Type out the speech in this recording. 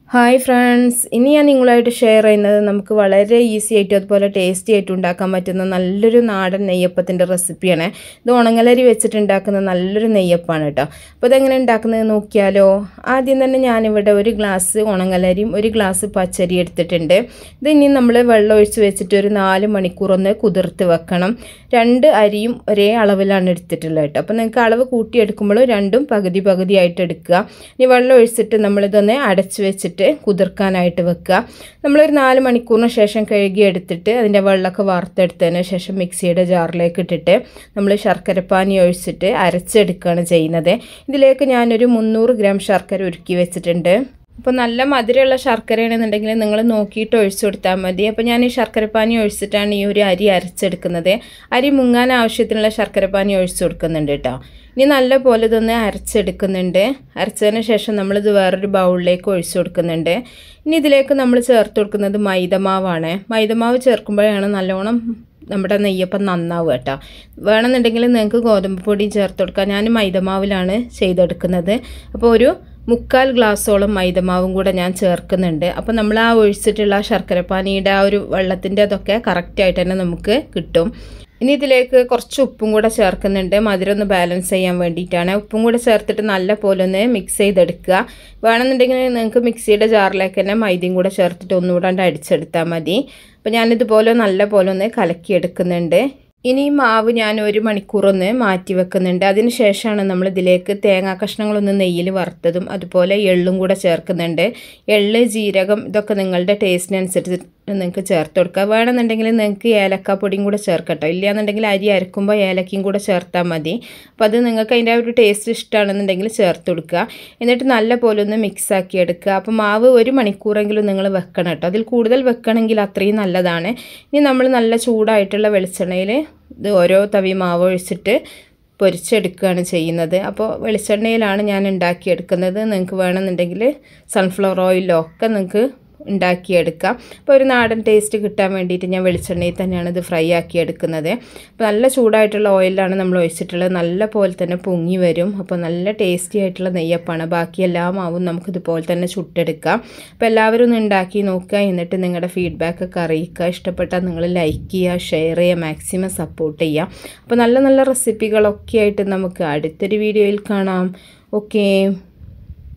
Hi friends, ഇനി ഞാൻ നിങ്ങളുമായിട്ട് ഷെയർ ചെയ്യുന്നത് നമുക്ക് വളരെ ഈസി ആയിട്ടും അതുപോലെ ടേസ്റ്റി ആയിട്ട് ഉണ്ടാക്കാൻ പറ്റുന്ന നല്ലൊരു നാടൻ നെയ്യപ്പത്തിൻ്റെ റെസിപ്പിയാണ്. ഇത് ഉണങ്ങലരി വെച്ചിട്ടുണ്ടാക്കുന്ന നല്ലൊരു നെയ്യപ്പമാണ് കേട്ടോ. അപ്പോൾ ഇതെങ്ങനെ ഉണ്ടാക്കുന്നത് നോക്കിയാലോ. ആദ്യം തന്നെ ഞാനിവിടെ ഒരു ഗ്ലാസ് ഉണങ്ങലരിയും ഒരു ഗ്ലാസ് പച്ചരി എടുത്തിട്ടുണ്ട്. ഇത് ഇനി നമ്മൾ വെള്ളം ഒഴിച്ച് വെച്ചിട്ട് ഒരു 4 മണിക്കൂർ ഒന്ന് കുതിർത്ത് വെക്കണം. 2 അരിയും ഒരേ അളവിലാണ് എടുത്തിട്ടുള്ളത് കേട്ടോ. അപ്പോൾ നിങ്ങൾക്ക് അളവ് കൂട്ടിയെടുക്കുമ്പോൾ രണ്ടും പകുതി പകുതിയായിട്ട് എടുക്കുക. ഇനി വെള്ളം ഒഴിച്ചിട്ട് നമ്മളിതൊന്ന് അടച്ച് വെച്ചിട്ട് കുതിർക്കാനായിട്ട് വെക്കുക. നമ്മളൊരു 4 മണിക്കൂറിന് ശേഷം കഴുകി എടുത്തിട്ട് അതിൻ്റെ വെള്ളമൊക്കെ വാർത്തെടുത്തതിന് ശേഷം മിക്സിയുടെ ജാറിലേക്ക് ഇട്ടിട്ട് നമ്മൾ ശർക്കരപ്പാനി ഒഴിച്ചിട്ട് അരച്ചെടുക്കുകയാണ് ചെയ്യുന്നത്. ഇതിലേക്ക് ഞാനൊരു 300 ഗ്രാം ശർക്കര ഉരുക്കി വെച്ചിട്ടുണ്ട്. അപ്പോൾ നല്ല മധുരമുള്ള ശർക്കരയാണെന്നുണ്ടെങ്കിൽ നിങ്ങൾ നോക്കിയിട്ട് ഒഴിച്ചു കൊടുത്താൽ മതി. അപ്പോൾ ഞാൻ ഈ ശർക്കരപ്പാനി ഒഴിച്ചിട്ടാണ് ഈ ഒരു അരി അരച്ചെടുക്കുന്നത്. അരി മുങ്ങാൻ ആവശ്യത്തിനുള്ള ശർക്കരപ്പാനി ഒഴിച്ചു കൊടുക്കുന്നുണ്ട് കേട്ടോ. ഇനി നല്ല പോലെ ഇതൊന്ന് അരച്ചെടുക്കുന്നുണ്ട്. അരച്ചതിന് ശേഷം നമ്മളിത് വേറൊരു ബൗളിലേക്ക് ഒഴിച്ചു കൊടുക്കുന്നുണ്ട്. ഇനി ഇതിലേക്ക് നമ്മൾ ചേർത്ത് കൊടുക്കുന്നത് മൈദമാവാണ്. മൈദമാവ് ചേർക്കുമ്പോഴാണ് നല്ലോണം നമ്മുടെ നെയ്യപ്പം നന്നാവുക കേട്ടോ. വേണമെന്നുണ്ടെങ്കിൽ നിങ്ങൾക്ക് ഗോതമ്പ് പൊടി ചേർത്ത് കൊടുക്കാം. ഞാൻ മൈദമാവിലാണ് ചെയ്തെടുക്കുന്നത്. അപ്പോൾ ഒരു 3/4 ഗ്ലാസ്സോളം മൈദമാവും കൂടെ ഞാൻ ചേർക്കുന്നുണ്ട്. അപ്പോൾ നമ്മൾ ആ ഒഴിച്ചിട്ടുള്ള ശർക്കരപ്പാനിയുടെ ആ ഒരു വെള്ളത്തിൻ്റെ അതൊക്കെ കറക്റ്റായിട്ട് തന്നെ നമുക്ക് കിട്ടും. ഇനി ഇതിലേക്ക് കുറച്ച് ഉപ്പും കൂടെ ചേർക്കുന്നുണ്ട്. മധുരം ഒന്ന് ബാലൻസ് ചെയ്യാൻ വേണ്ടിയിട്ടാണ്. ഉപ്പും കൂടെ ചേർത്തിട്ട് നല്ല പോലെ ഒന്ന് മിക്സ് ചെയ്തെടുക്കുക. വേണമെന്നുണ്ടെങ്കിൽ നിങ്ങൾക്ക് മിക്സിയുടെ ജാറിലേക്ക് തന്നെ മൈദയും കൂടെ ചേർത്തിട്ട് ഒന്നുകൂടെ അടിച്ചെടുത്താൽ മതി. അപ്പോൾ ഞാനിതുപോലെ നല്ല പോലെ ഒന്ന് കലക്കിയെടുക്കുന്നുണ്ട്. ഇനി ഈ മാവ് ഞാൻ 1 മണിക്കൂറൊന്ന് മാറ്റി വെക്കുന്നുണ്ട്. അതിന് ശേഷമാണ് നമ്മൾ ഇതിലേക്ക് തേങ്ങാ കഷ്ണങ്ങളൊന്ന് നെയ്യിൽ വറുത്തതും അതുപോലെ എള്ളും കൂടെ ചേർക്കുന്നുണ്ട്. എള്ള്, ജീരകം ഇതൊക്കെ നിങ്ങളുടെ ടേസ്റ്റിനനുസരിച്ച് നിങ്ങൾക്ക് ചേർത്ത് കൊടുക്കുക. വേണമെന്നുണ്ടെങ്കിൽ നിങ്ങൾക്ക് ഏലക്കാപ്പൊടിയും കൂടെ ചേർക്കട്ടോ. ഇല്ലയെന്നുണ്ടെങ്കിൽ അരി അരക്കുമ്പോൾ ഏലക്കയും കൂടെ ചേർത്താൽ മതി. അപ്പോൾ അത് നിങ്ങൾക്ക് അതിൻ്റെ ആ ഒരു ടേസ്റ്റ് ഇഷ്ടമാണെന്നുണ്ടെങ്കിൽ ചേർത്ത് കൊടുക്കുക. എന്നിട്ട് നല്ല പോലെ ഒന്ന് മിക്സാക്കി എടുക്കുക. അപ്പോൾ മാവ് 1 മണിക്കൂറെങ്കിലും നിങ്ങൾ വെക്കണം കേട്ടോ. അതിൽ കൂടുതൽ വെക്കണമെങ്കിൽ അത്രയും നല്ലതാണ്. ഇനി നമ്മൾ നല്ല ചൂടായിട്ടുള്ള വെളിച്ചെണ്ണയിൽ ഇത് ഓരോ തവി മാവ് ഒഴിച്ചിട്ട് പൊരിച്ചെടുക്കുകയാണ് ചെയ്യുന്നത്. അപ്പോൾ വെളിച്ചെണ്ണയിലാണ് ഞാൻ ഉണ്ടാക്കിയെടുക്കുന്നത്. നിങ്ങൾക്ക് വേണമെന്നുണ്ടെങ്കിൽ സൺഫ്ലവർ ഓയിലോ ഒക്കെ നിങ്ങൾക്ക് ഉണ്ടാക്കിയെടുക്കാം. അപ്പോൾ ഒരു നാടൻ ടേസ്റ്റ് കിട്ടാൻ വേണ്ടിയിട്ട് ഞാൻ വെളിച്ചെണ്ണയിൽ തന്നെയാണ് ഇത് ഫ്രൈ ആക്കി എടുക്കുന്നത്. അപ്പോൾ നല്ല ചൂടായിട്ടുള്ള ഓയിലാണ് നമ്മൾ ഒഴിച്ചിട്ടുള്ളത്. നല്ല പോലെ തന്നെ പൊങ്ങി വരും. അപ്പോൾ നല്ല ടേസ്റ്റി ആയിട്ടുള്ള നെയ്യപ്പാണ്. ബാക്കി എല്ലാ മാവും നമുക്കിതുപോലെ തന്നെ ചുട്ടെടുക്കാം. അപ്പോൾ എല്ലാവരും ഒന്ന് ഉണ്ടാക്കി നോക്കുക. എന്നിട്ട് നിങ്ങളുടെ ഫീഡ്ബാക്കൊക്കെ അറിയിക്കുക. ഇഷ്ടപ്പെട്ടാൽ നിങ്ങൾ ലൈക്ക് ചെയ്യുക, ഷെയർ ചെയ്യുക, മാക്സിമം സപ്പോർട്ട് ചെയ്യുക. അപ്പോൾ നല്ല നല്ല റെസിപ്പികളൊക്കെ ആയിട്ട് നമുക്ക് അടുത്തൊരു വീഡിയോയിൽ കാണാം. ഓക്കേ.